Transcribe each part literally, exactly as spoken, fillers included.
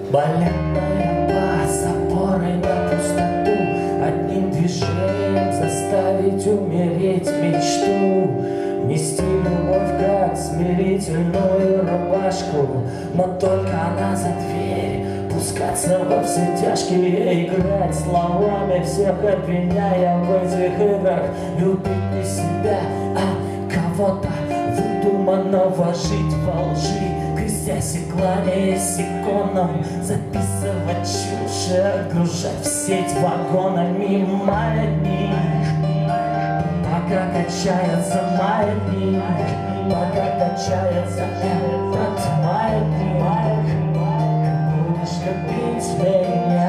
Балетная пас, опорой на пустоту, одним движением заставить умереть мечту. Нести любовь как смирительную рубашку, но только она за дверь. Пускаться во все тяжкие, играть словами, всех обвиняя в этих играх. Любить не себя, а кого-то выдуманного, жить во лжи, крестясь и кланяясь иконам, записывать чушь и отгружать в сеть вагонами маятник. Пока качается маятник, пока качается этот маятник, будешь любить меня.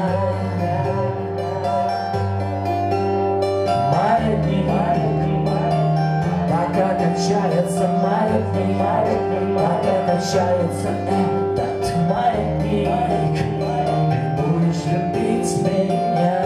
Маятник, пока качается маятник, пока качается этот маятник, будешь любить меня.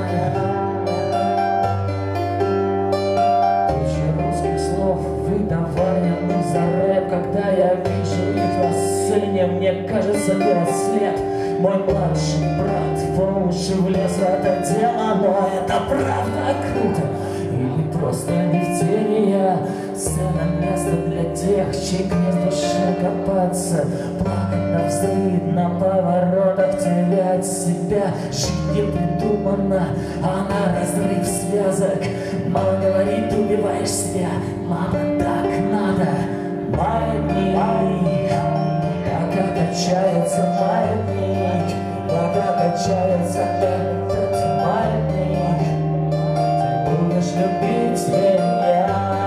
Выдаваемых за рэп, когда я вижу их на сцене, мне кажется, берет след мой младший брат. По уши влез в это дело, но это правда круто или просто не в теме я? Сцена — место для тех, чьи гнезд в душе копаться, плакать навзрыд на поворотах, терять себя. Жить не придумана, она разрыв связок. Мало говорит, убиваешь себя, мама, так надо. Маятник, пока качается маятник, пока качается этот маятник, ты будешь любить меня.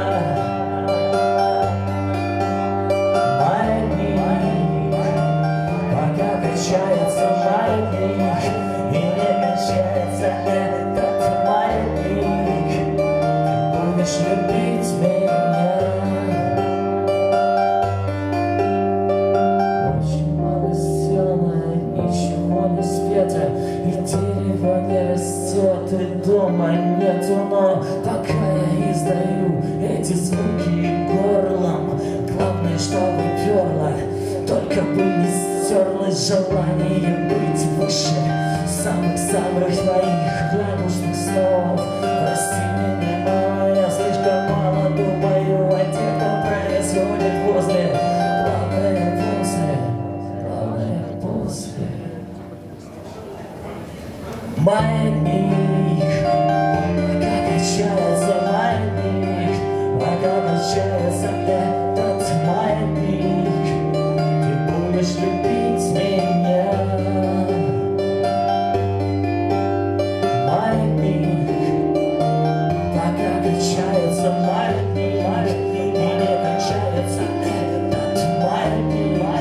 Маятник, пока качается маятник, и не качается этот маятник, будешь любить меня. Очень мало сделано, ничего не спето, и дерево не растет, и дома нету, но пока я издаю эти звуки горлом, главное, чтобы перло, только бы не стерлось желание быть выше самых-самых твоих радужных снов. Прости меня, я слишком мало думаю о тех, кто происходит возле. Главное после, главное после. Маятник, пока качается маятник, пока качается этот маятник, ты будешь любить меня. Маятник, пока качается маятник, и не качается этот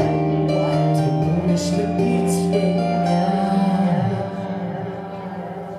маятник, ты будешь любить меня.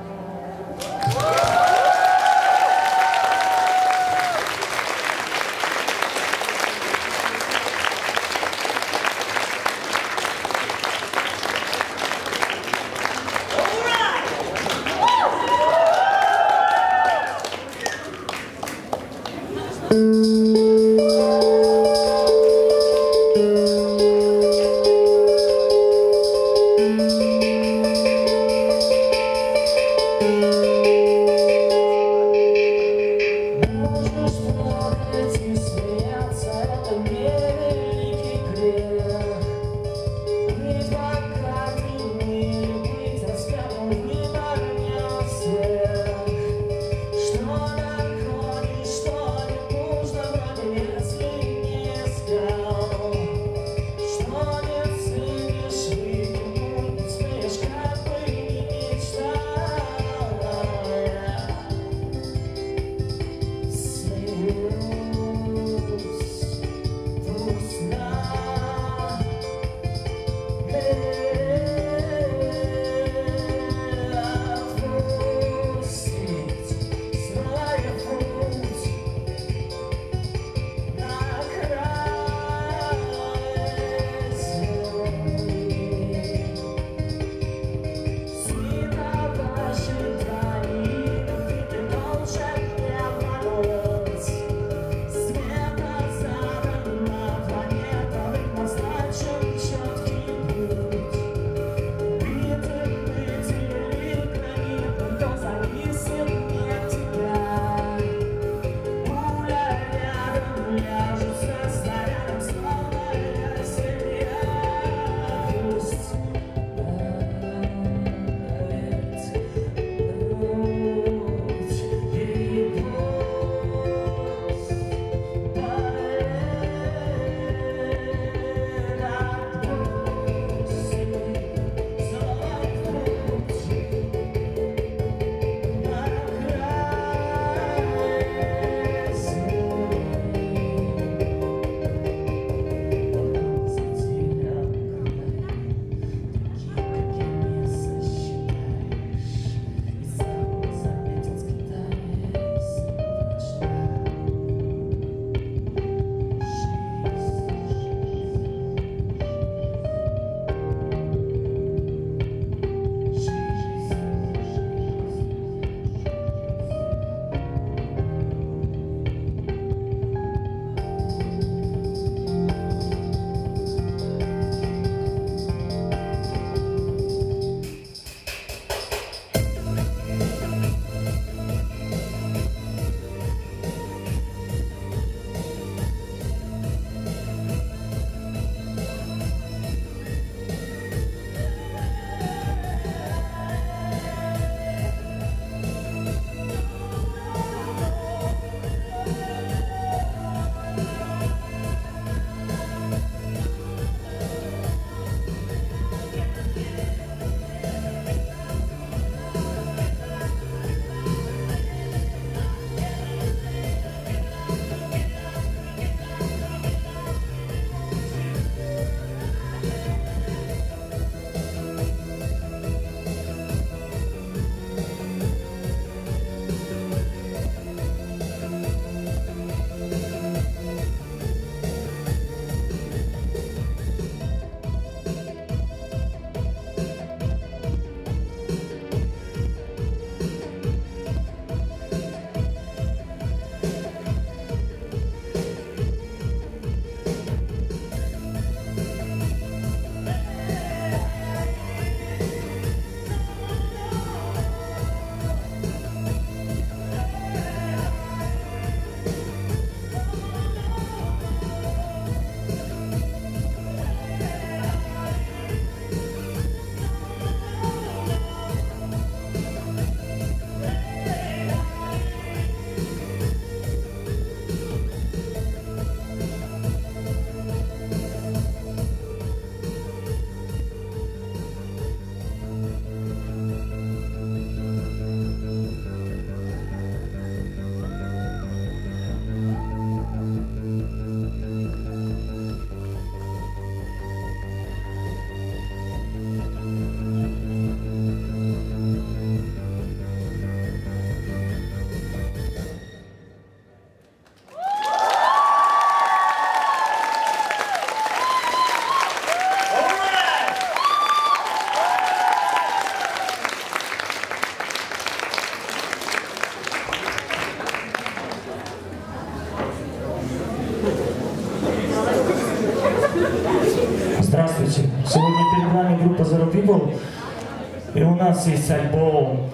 People. И у нас есть альбом.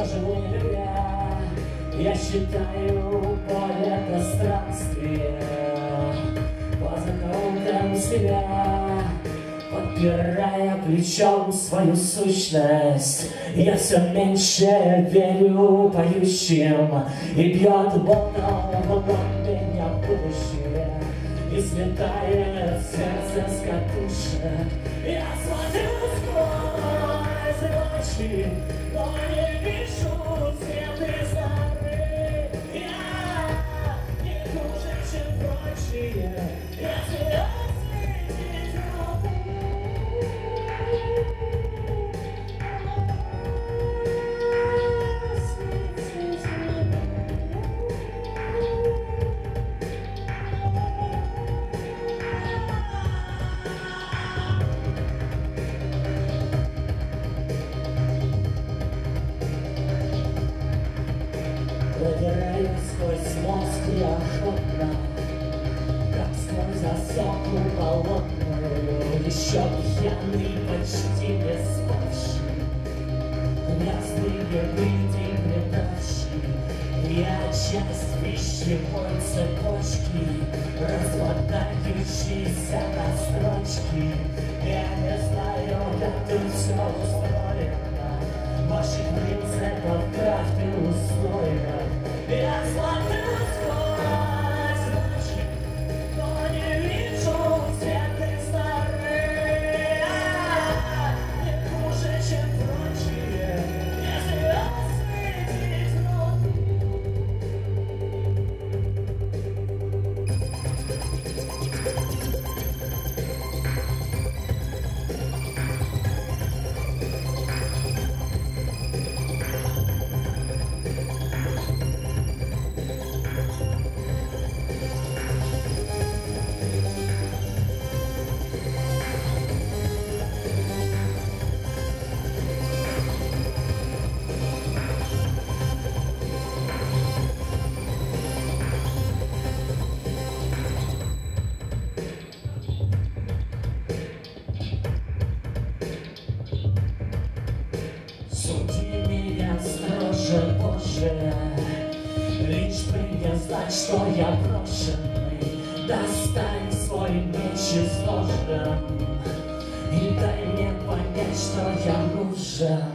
живу не любя. Я считаю поле пространстве по закоулкам себя, подпирая плечом свою сущность. Я все меньше верю поющим, и бьет болтом меня будущее, и слетает сердце с катушек. Я смотрю сквозь ночи, но не вижу свет из норы. Я не хуже, чем прочие, если осветить руку. Продираюсь сквозь мозг я охотно, как сквозь засохлу болотную, еще пьяный, почти не спавший, грязные люди предавший. Я часть пищевой цепочки, распадающейся на строчки. Я не знаю, как тут все устроено, ваших принципов крафт и условия. Я смотрю сквозь ночи, но не вижу свет из норы. Не хуже, чем прочие, если осветить суди меня строже, Боже, лишь бы не знать, что я брошенный. Достань свой меч из ножен и дай мне понять, что я нужен.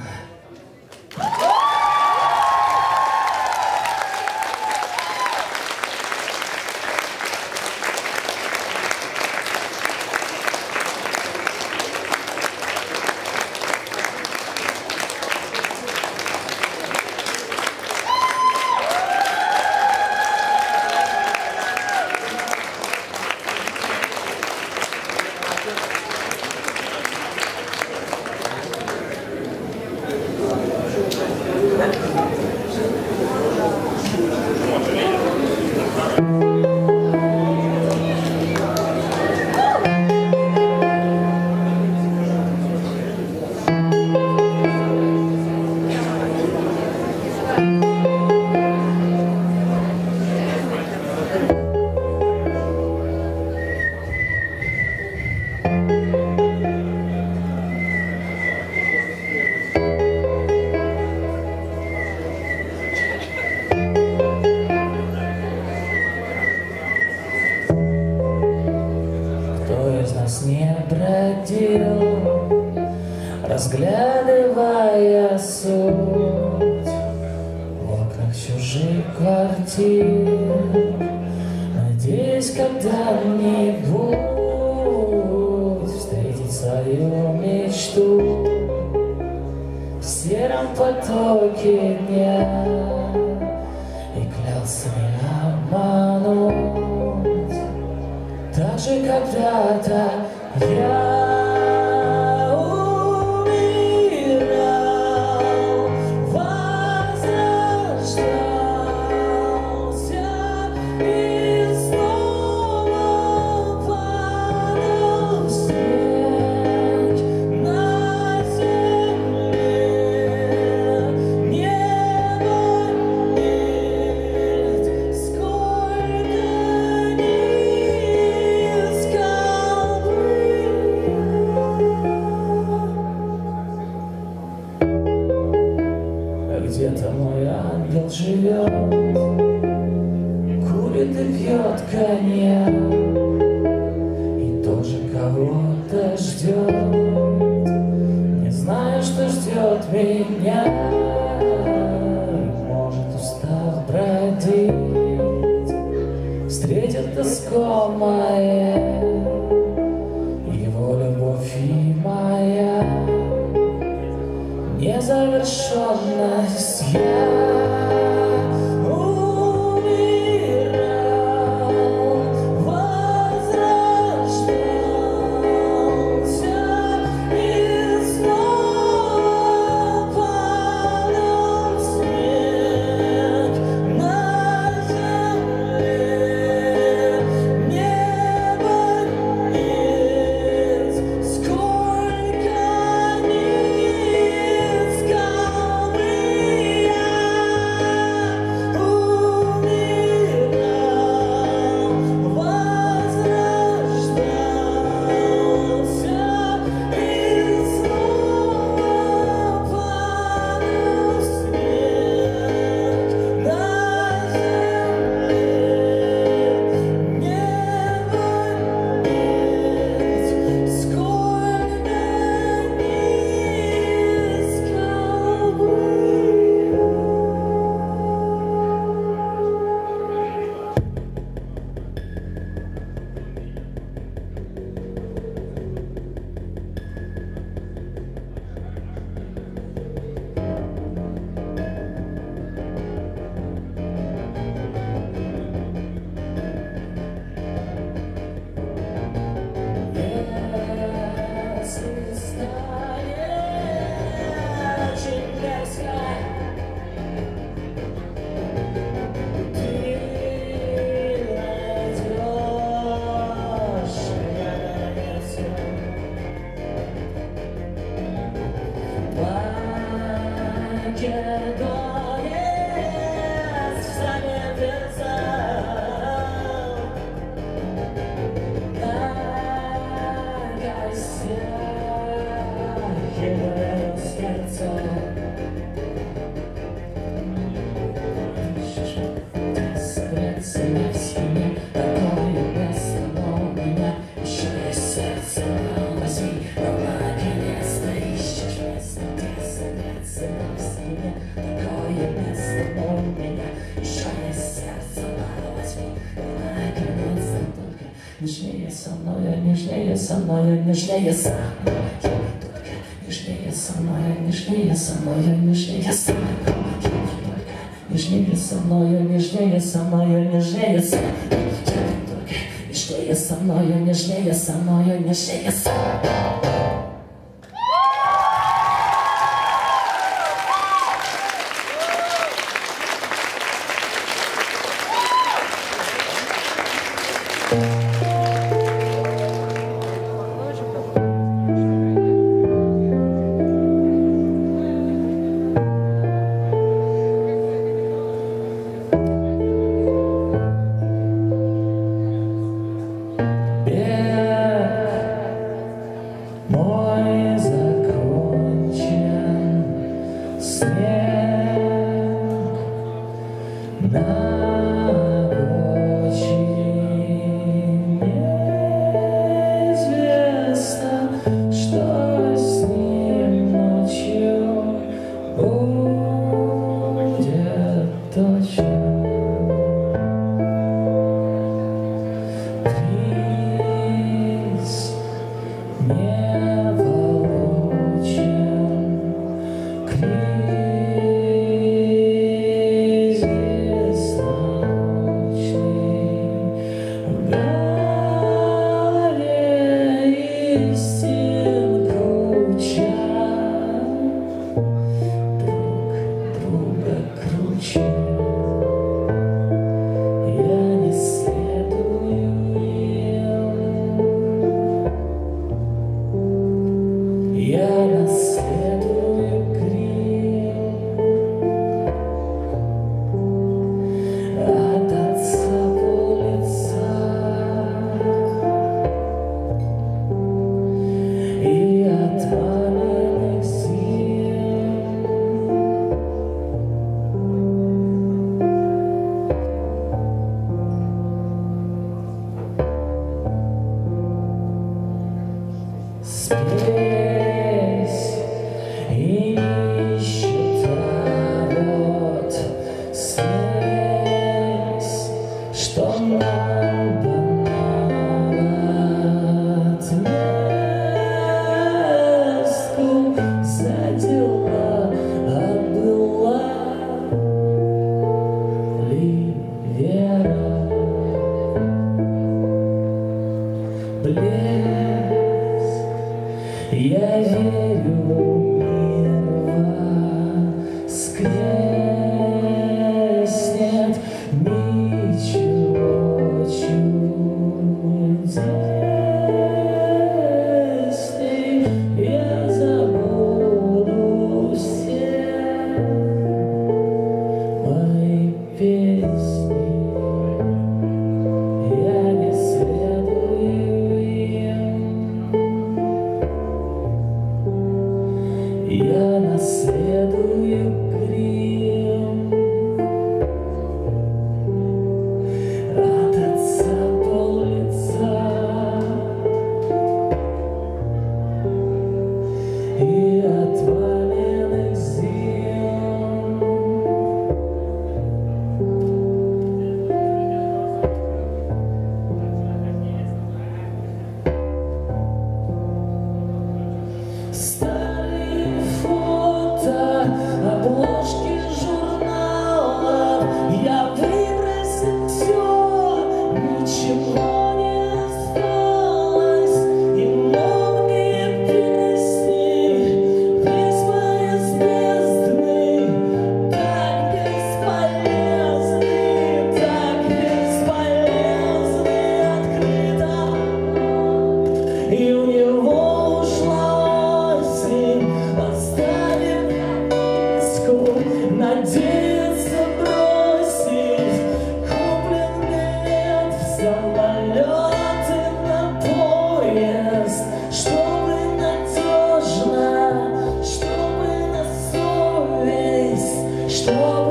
Не бродил, разглядывая суть в окнах чужих квартир. Надеюсь, когда-нибудь встретить свою мечту в сером потоке дня и клялся не обмануть. Так же когда-то я умирал, возрождался и снова падал снег на земле. Неба нет, сколько ни искал. где-то мой ангел живет, курит и пьет коньяк, и тоже кого-то ждет. Не знаю, что ждет меня, может, устав бродить, встретит искомое его любовь и моя незавершенность. Я умирал, возрождался и снова падал снег на земле. Неба нет, сколько не искал бы я. Умирал, возрождался и снова падал снег на земле. Неба нет, сколько не искал бы я. Если станет очень мерзко, ты найдешь меня на месте. Македонец встанет из зал, на костях его сердца. Скрыться на стене, такое место, но у меня еще есть сердце. Возьми, наконец-то ищешь место, где скрыться на стене, такое место, но у меня еще есть сердце. Надо возьми, наконец-то только нежнее со мной, нежнее со мной, нежнее со мной, только нежнее со мной, нежнее со мной, нежнее со мной. Нежнее со мною, нежнее со мною, нежнее со мною, нежнее со мною, нежнее со мною, нежнее со мною. Мой закончен снег на обочине. Неизвестно, что с ним ночью будет точно. Приз не получен, кризис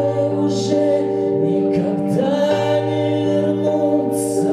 уже никогда не вернутся.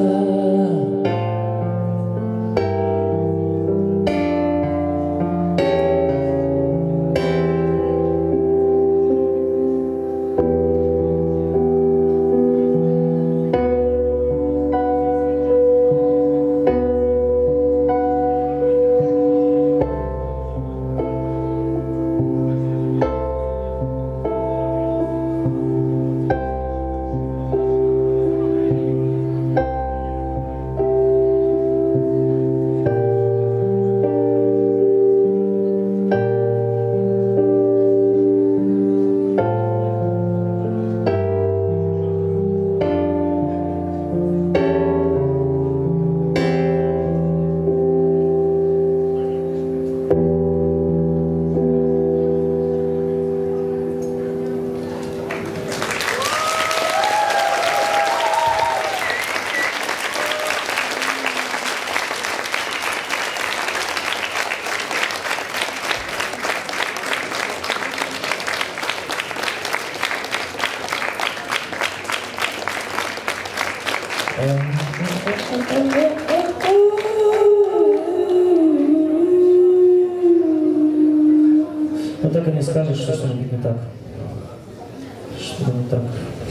Ну так и не скажешь, что что-нибудь не так. Что не так.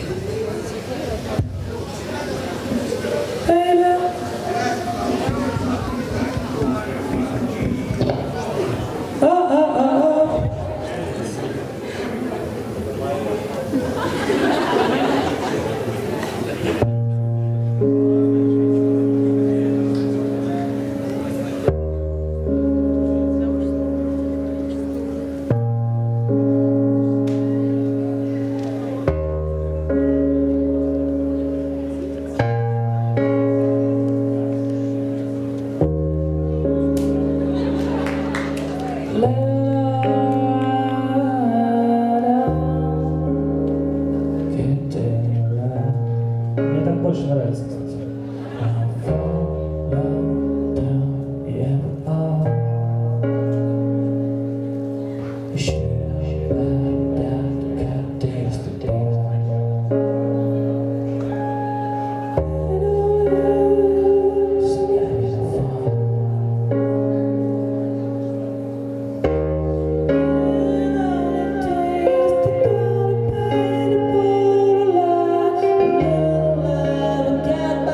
Мне так больше нравится, кстати. Get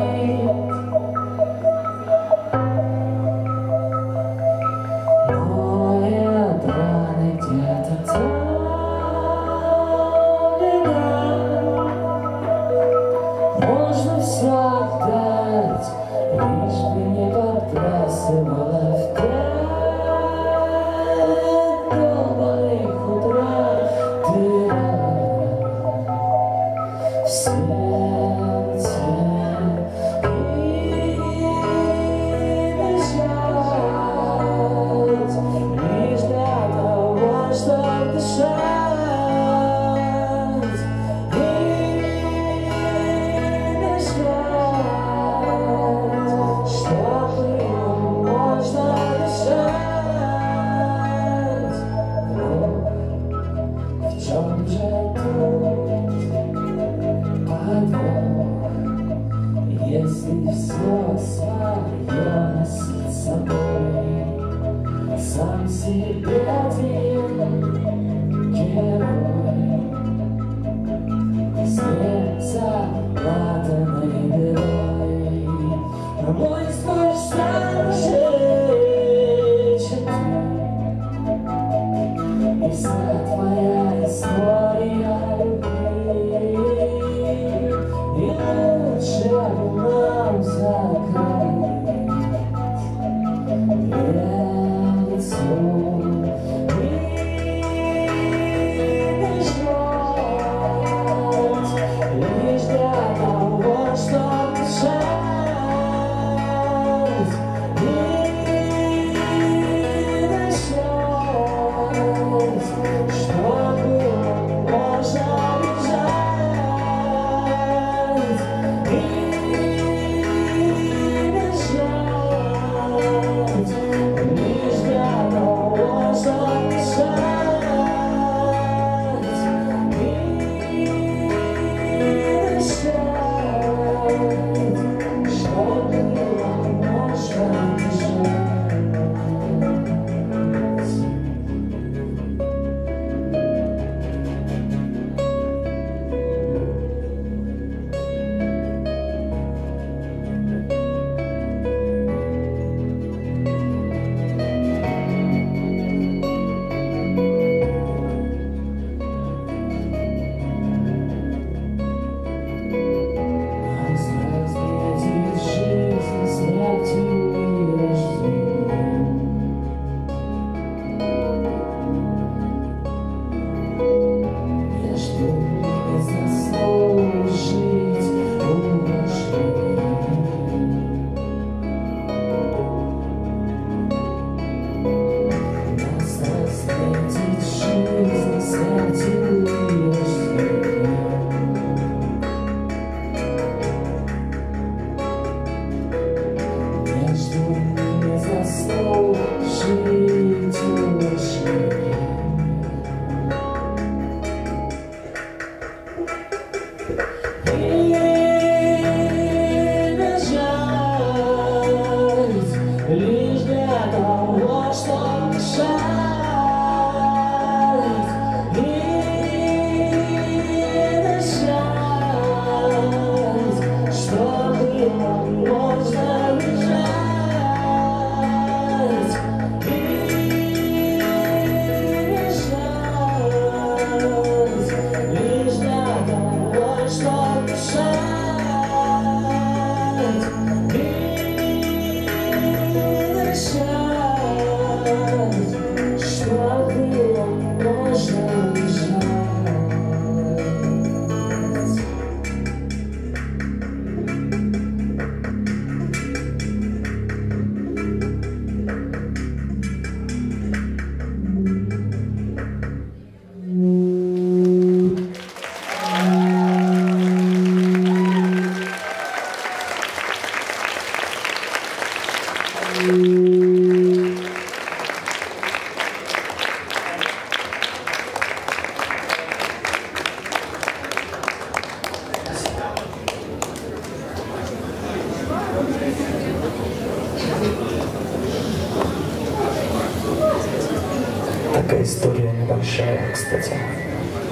Такая история небольшая, кстати.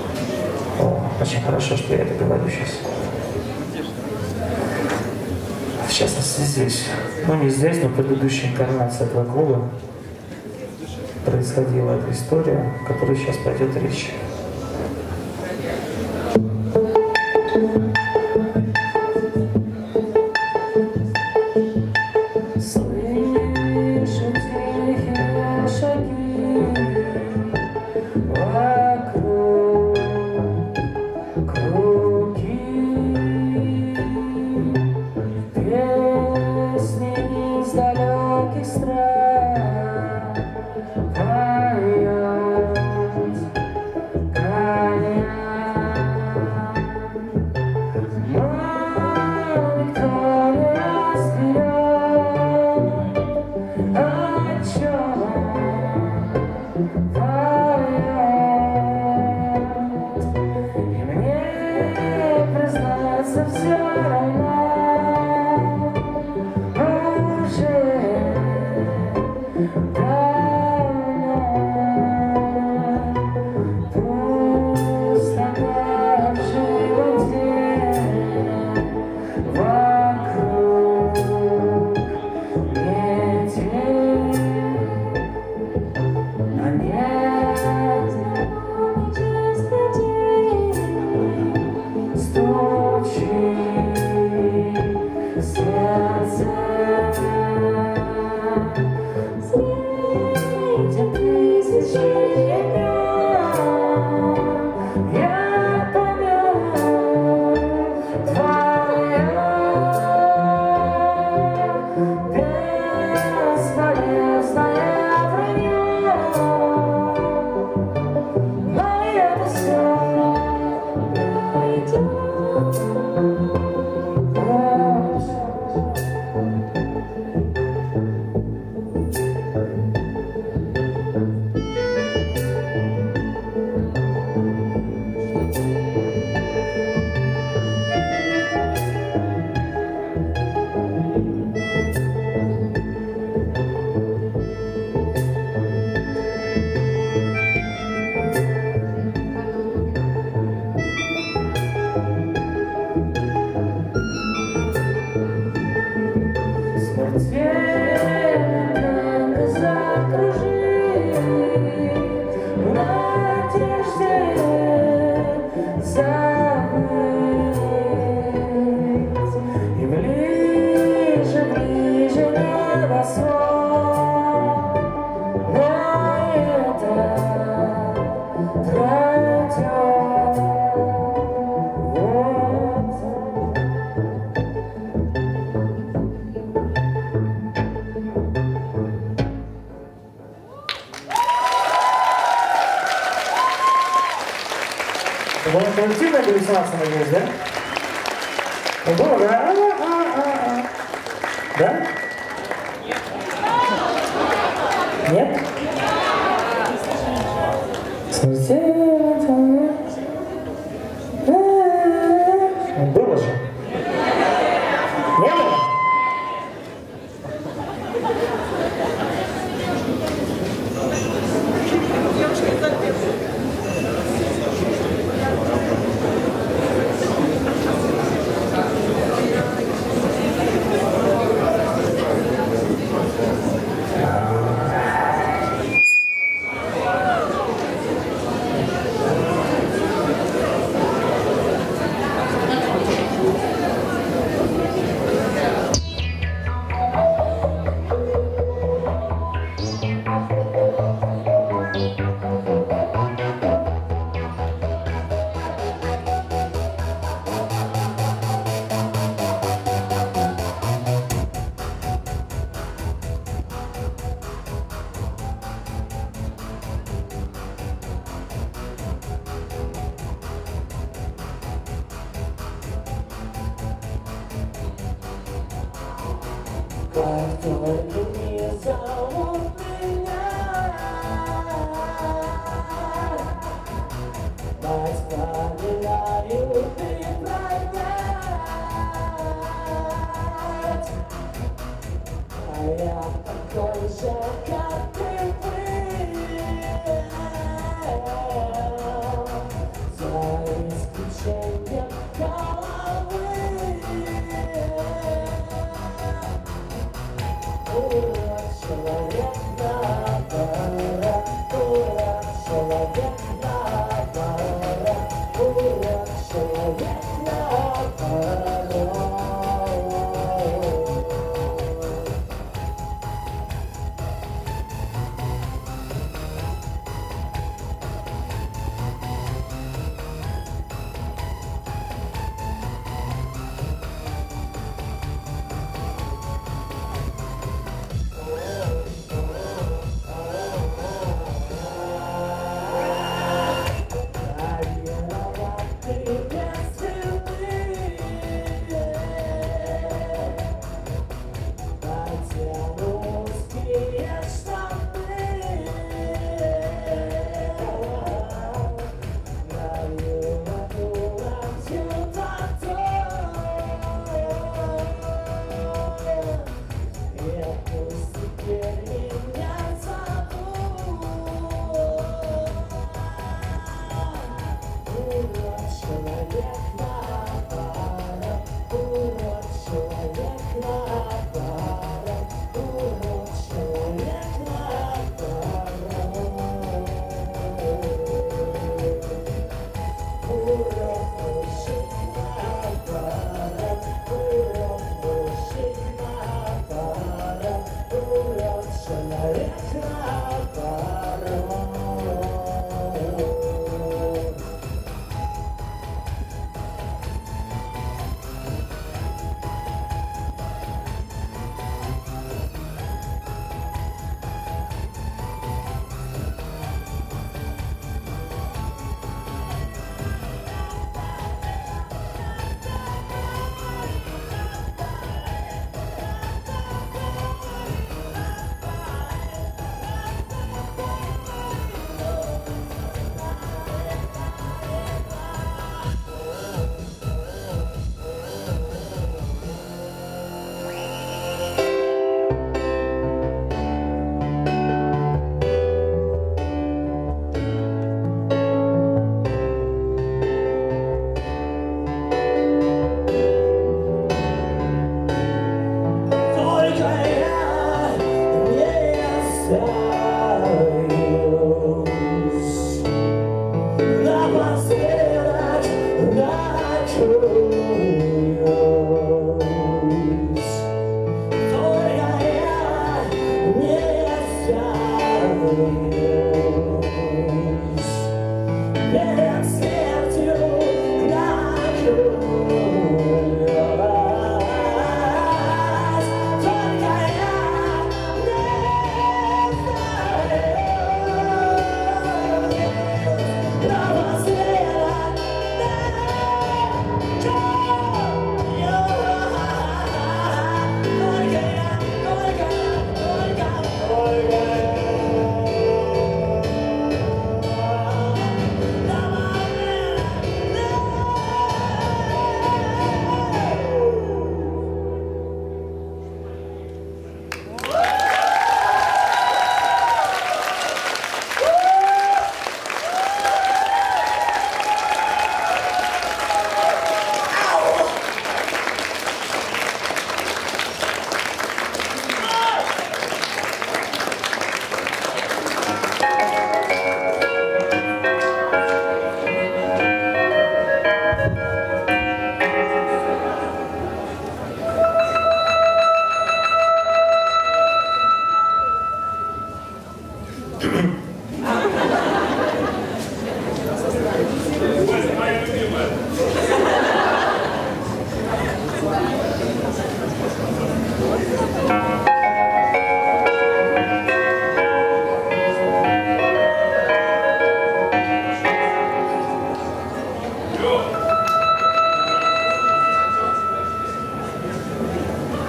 О, очень хорошо, что я это говорю сейчас. В частности здесь, ну не здесь, но в предыдущей инкарнации этого клуба происходила эта история, о которой сейчас пойдет речь. Слышу тихие шаги вокруг, круги, песни из далеких стран поет коня. Но никто не разберет, о чем поет. И мне, признаться, все равно уже давно. Пустота в животе вокруг метель, а нет стучит сердце. Среди тысячи имен я помню твое бесполезное вранье. Но это все пройдет. Смертельно закружить в надежде забыть, и ближе, ближе небосвод, но это пройдет. Вот. Было коллективное галлюцинация, надеюсь, да? Ну, было, да? А-а-а-а. Да? Нет? Смертельно. Было же. Не было? Как только не зовут меня, воспоминаю ты пройдет. А я такой же, как ты был, за исключением головы.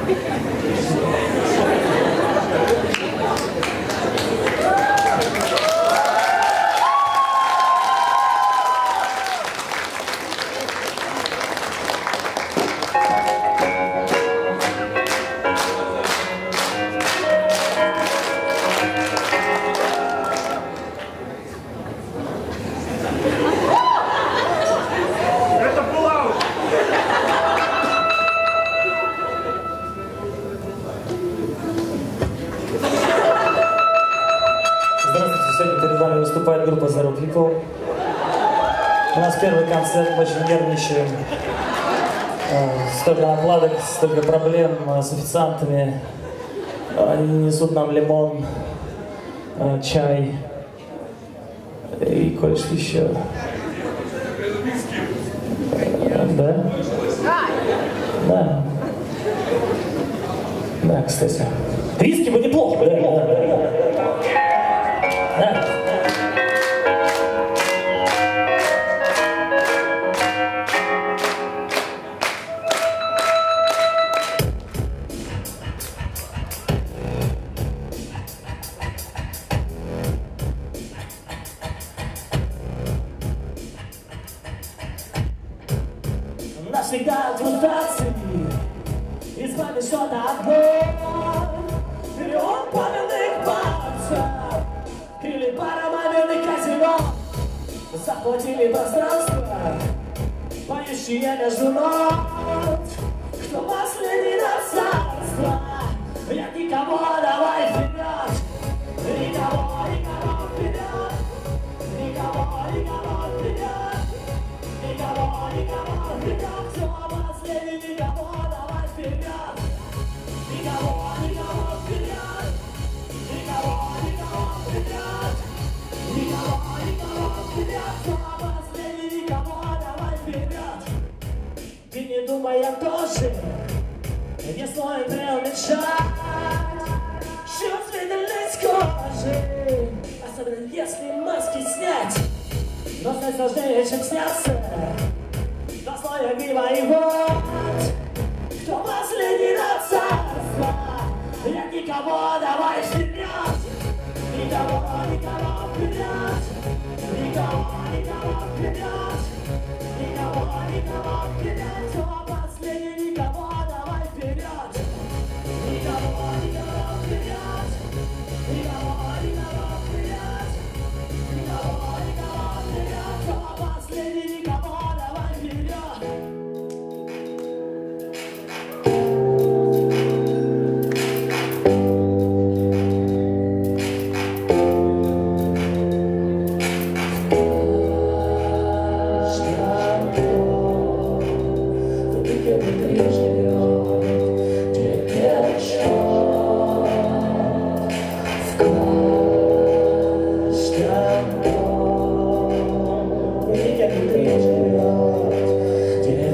Группа Zero People. У нас первый концерт, очень нервничаем. Столько накладок, столько проблем с официантами. Они несут нам лимон, чай и кое-что еще. Да? Да. Да, кстати. Виски бы неплохо. Да, да, да. Да. Навсегда от мутации избави что-то одно. Миллион памятных пальцев, крили пара мобильных казино, захватили пространство, поющие между ног. Кто последний на царство? Я никого, давай вперед. Никого, никого вперед. Никого, никого вперед. Никого, никого вперед. Кто последний? Никого, давай вперед. Никого, никого вперед. Никого, никого вперед. Никого, никого вперед. Кто последний? Никого, давай вперед. Ты не думай, я тоже не стоит преуменьшать чувствительность кожи, особенно если маски снять. Но снять сложнее, чем сняться. Два слоя грима и вот кто последний на царство? Я никого, давай вперед. Никого, никого вперед. Никого, никого вперед. Никого, никого вперед. Кто последний? Никого, давай вперед. Никого, никого вперед. Никого, никого вперед. Никого, никого вперед. Кто последний? Никого, давай вперед.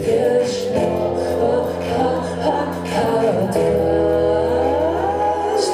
Каждый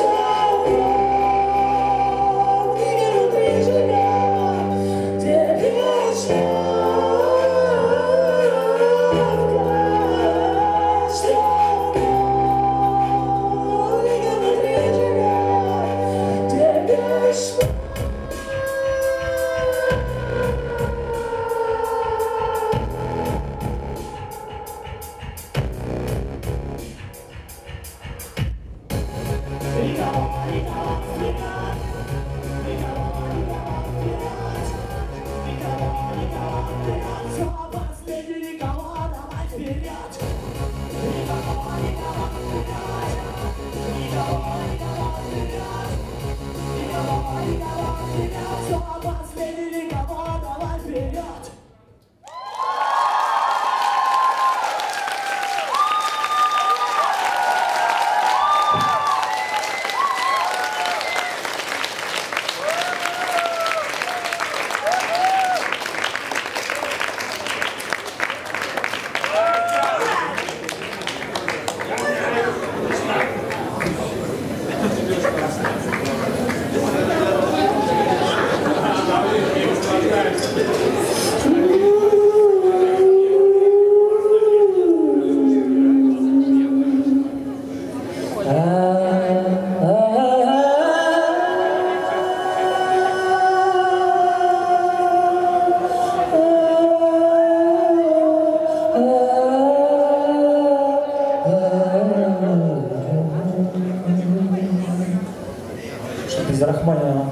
Рахманинова.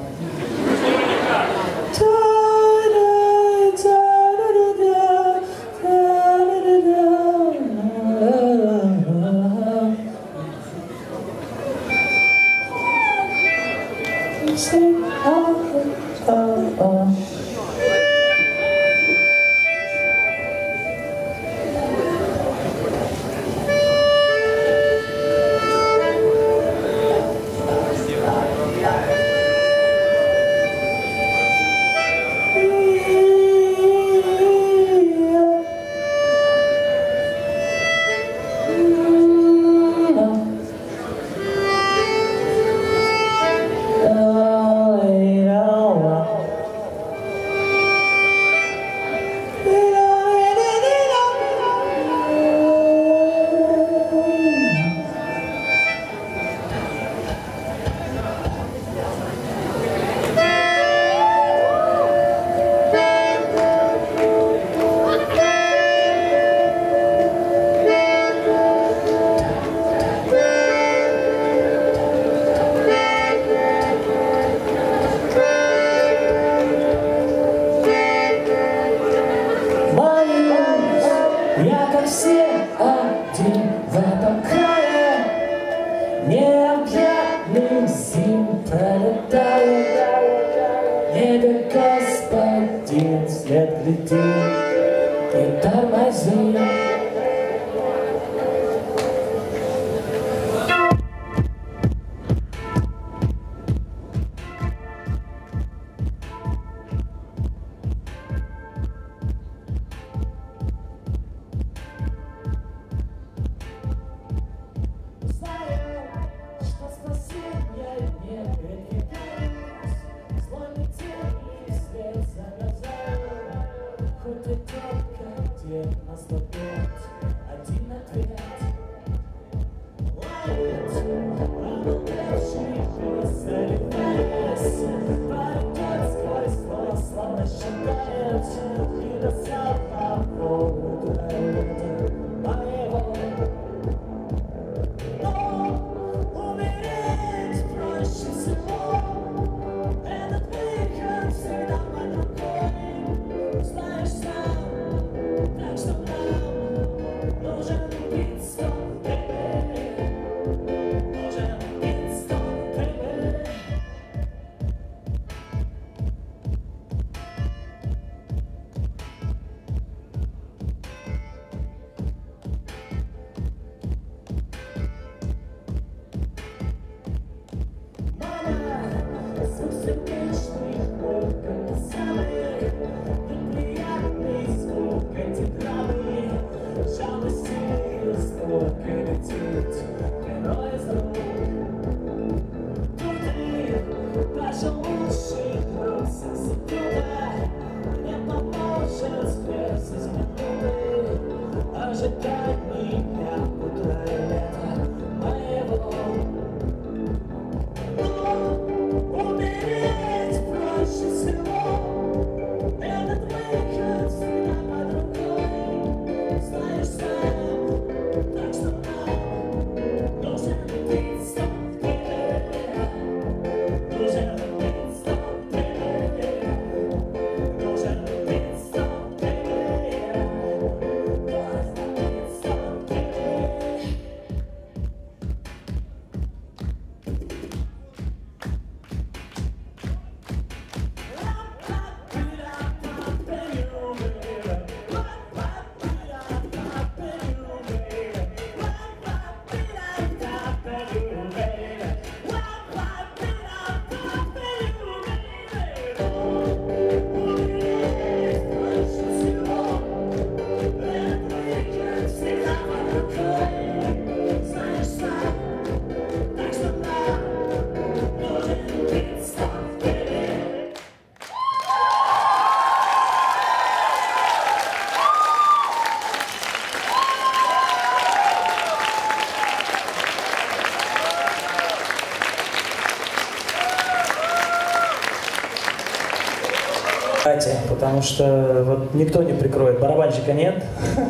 Потому что вот никто не прикроет, барабанщика нет,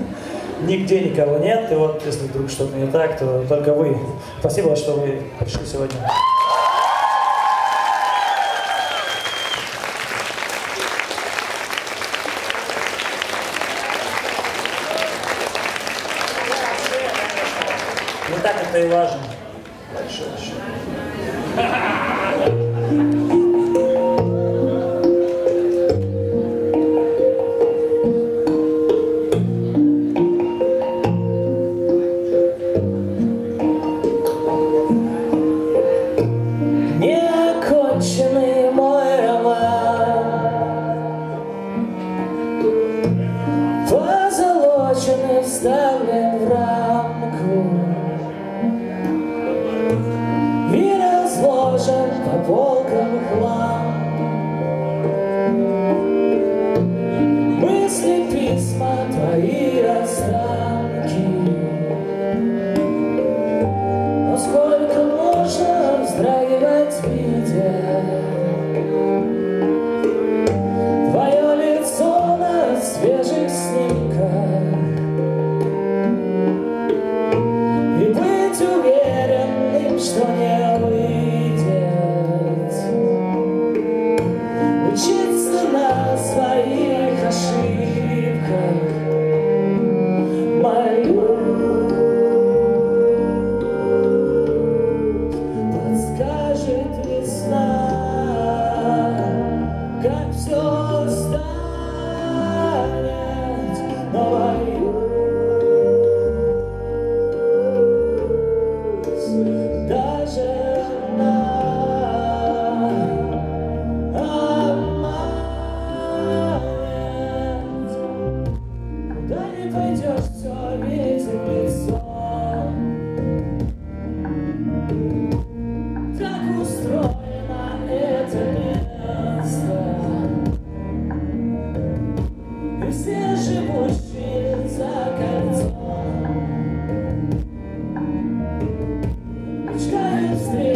нигде никого нет, и вот если вдруг что-то не так, то только вы. Спасибо, что вы пришли сегодня. это и важно. Большое, большое. Неоконченный мой роман, позолоченный, вставлен в рамку и разложен по полкам хлам. Мысли, письма, твои останки. Но сколько можно вздрагивать, видя твое лицо на свежих снимках, и быть уверенным, что не выйдет, учиться на своих ошибках. Молю, подскажет весна, как все станет, но боюсь, даже она обманет. Куда не пойдешь, все видит лицо. Так устроено это место, и все живущие за кольцом мечтают встретиться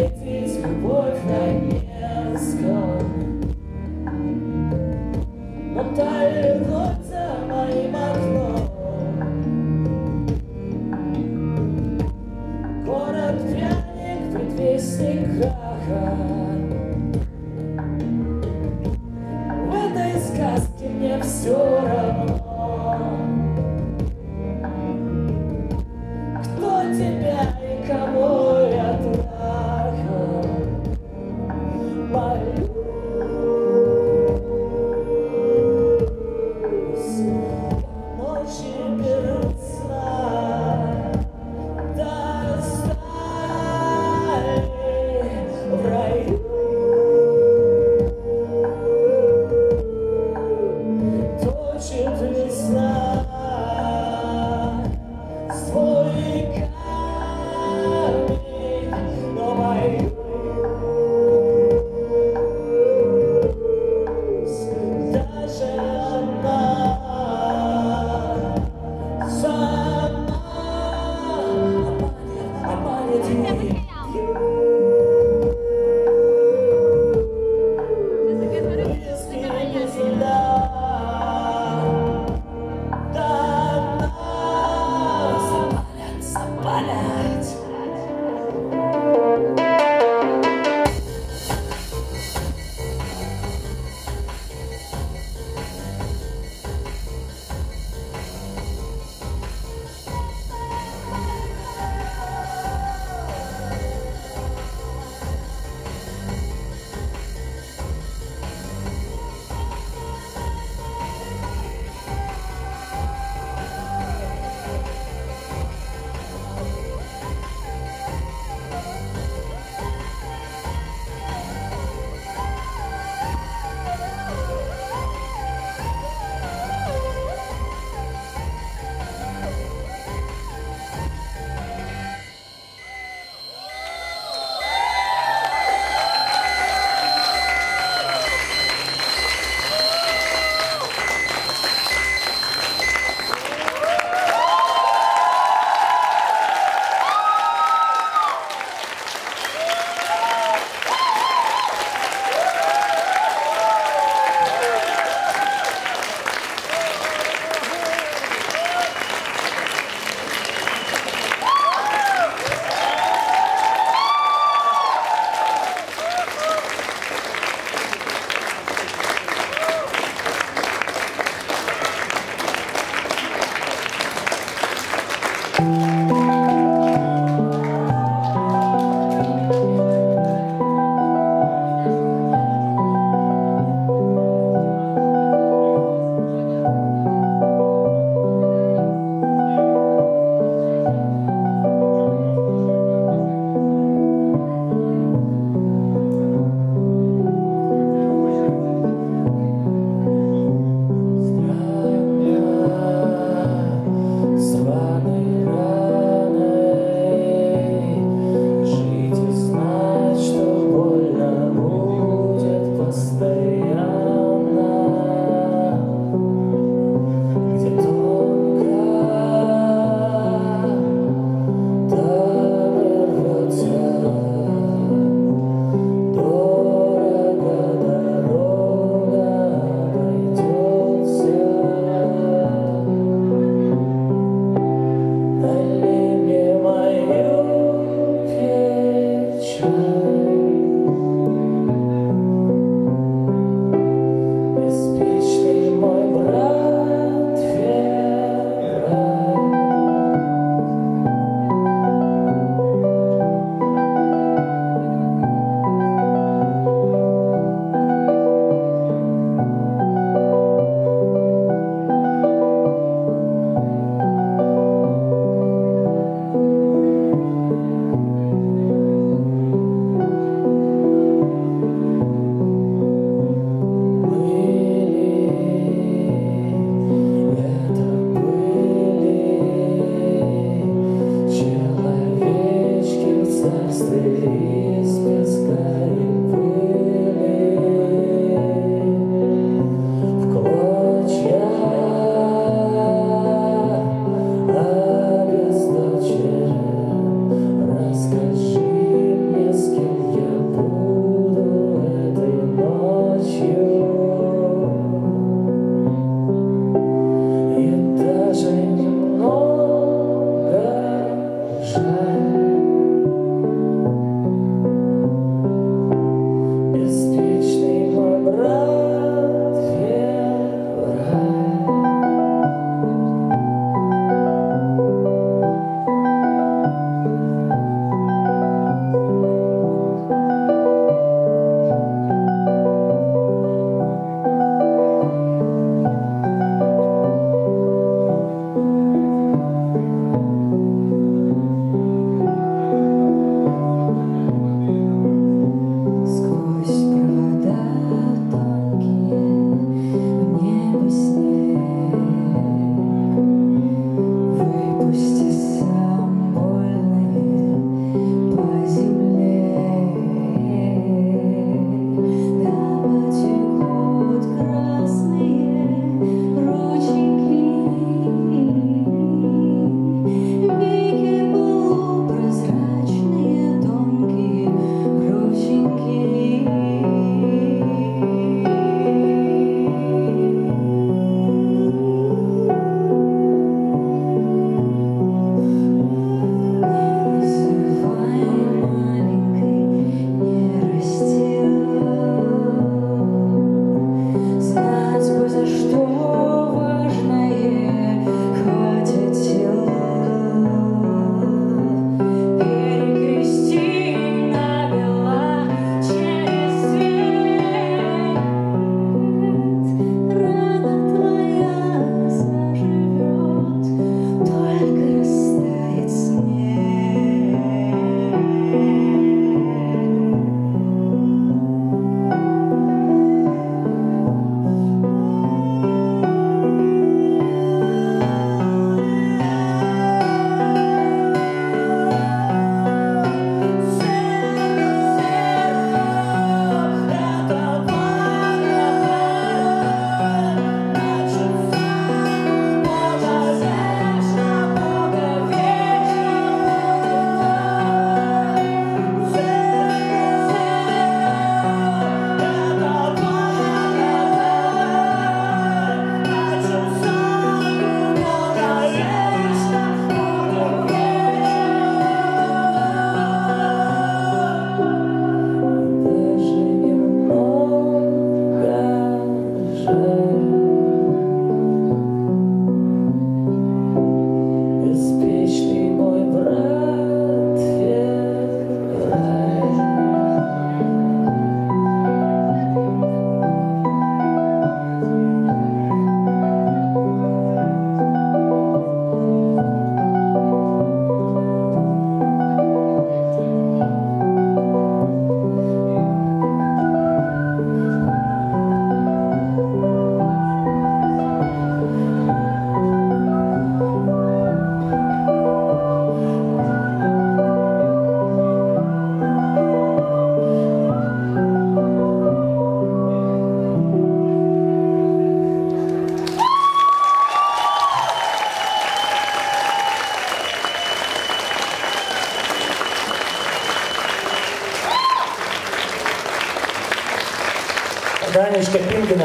Данечка Пингина.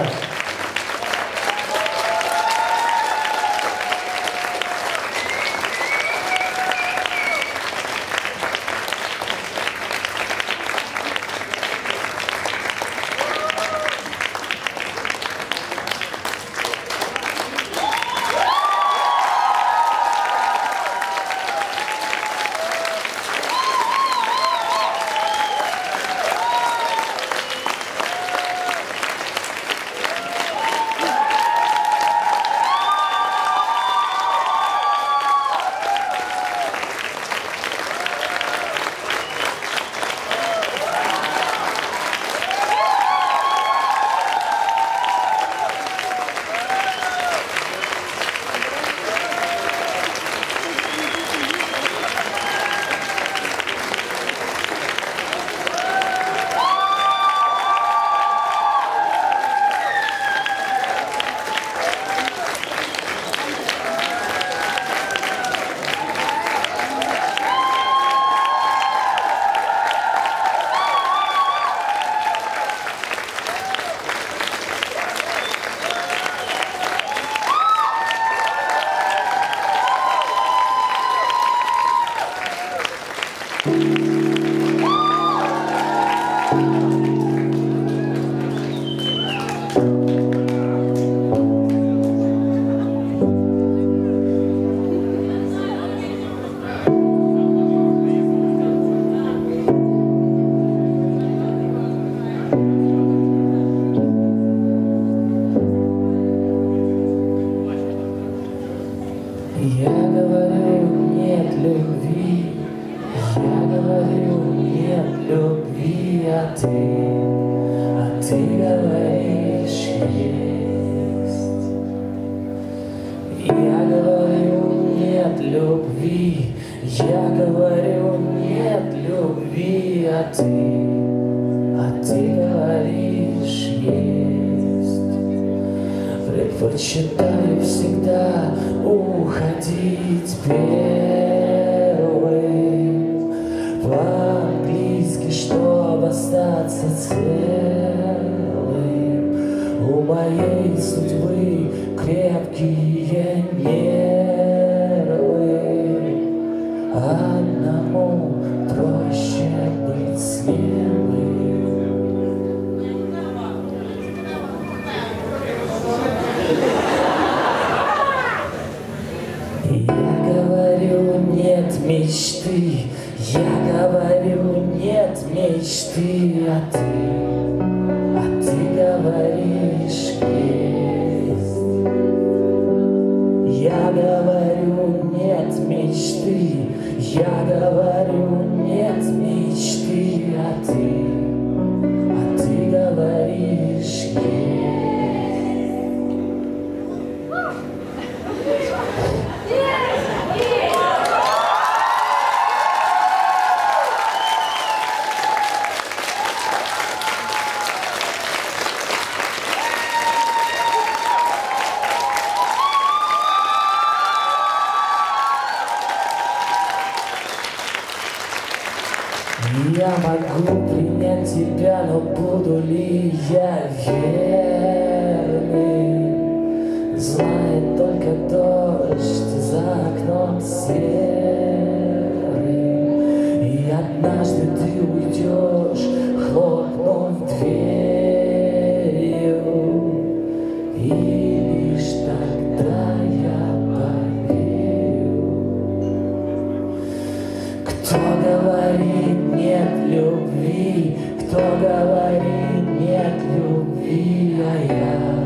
а ты, а ты говоришь есть. Я говорю нет любви, я говорю нет любви, а ты, а ты говоришь есть. Предпочитаю всегда уходить первым по-английски, чтобы остаться целым. У моей судьбы крепкие нервы, одному проще быть смелым. Я говорю нет мечты, я говорю нет мечты, а ты, а ты говоришь есть. Я говорю нет мечты, я говорю нет мечты, а ты, а ты говоришь есть. Я могу принять тебя, но буду ли я верным? Знает только дождь за окном серым. И однажды ты уйдешь, хлопнув дверью, и лишь тогда я поверю. Кто говорит нет любви, кто говорит нет любви, а я